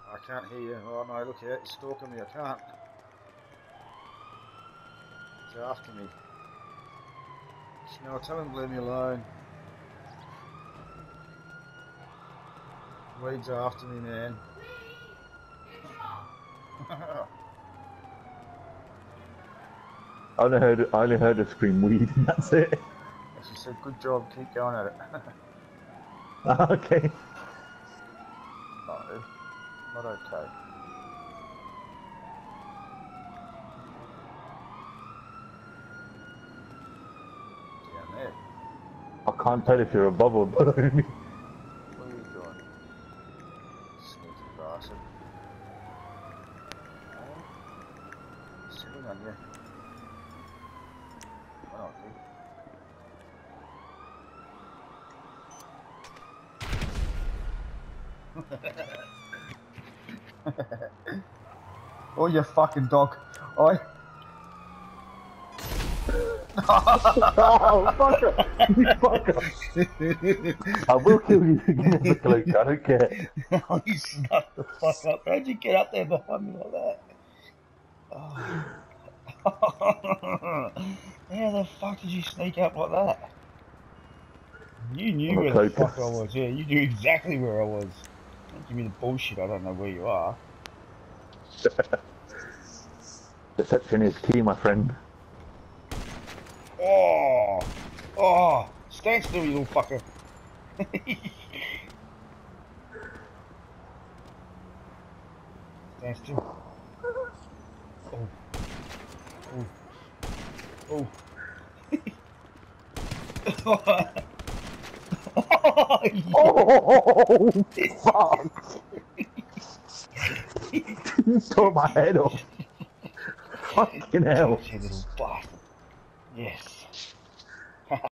I can't hear you. Oh no, look here, it's stalking me, I can't. It's after me. No, tell him to leave me alone. Weed's after me, man. I only heard her scream weed, and that's it. She said, good job, keep going at it. Okay. No, not okay. Down there. I can't tell if you're above or below me. What are you doing? Sneaky bastard. Oh, sitting on you. Why not, dude? Oh, you fucking dog. Oi. Oh, fucker! You fucker! I will kill you again as a cloaker, I don't care. Oh, you snuck the fuck up. How'd you get up there behind me like that? Oh. How the fuck did you sneak up like that? You knew where the fuck I was. Yeah, you knew exactly where I was. Don't give me the bullshit. I don't know where you are. Deception is key, my friend. Oh, oh, stand still, you little fucker. Stand still. Oh, oh, oh. Oh, fuck! You tore my head off. Fucking hell. You little bastard. Yes.